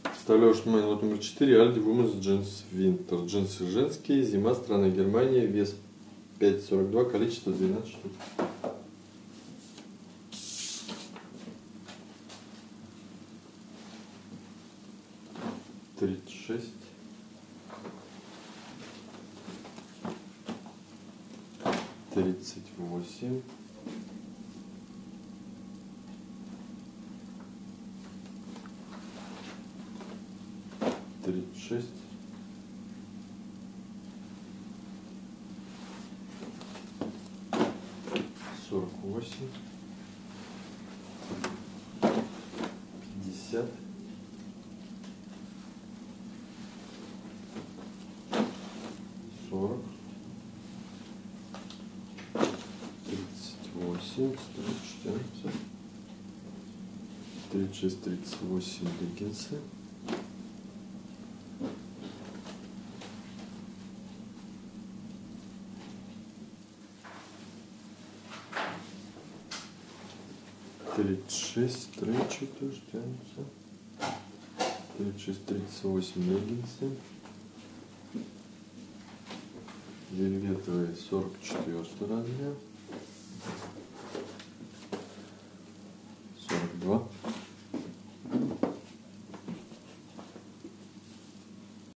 Вставляю внимание лот номер 4. Aldi Women's Jeans Winter. Джинсы женские. Зима. Страна Германия. Вес 5,42. Количество 12 штук. Тридцать шесть. 38. 36. 48. 50. 40. 38. 14. 36, 38 леггинсы. 36, стрейчи тоже тянутся. 36, 38 леггинсы. Вельветовые 44 размер.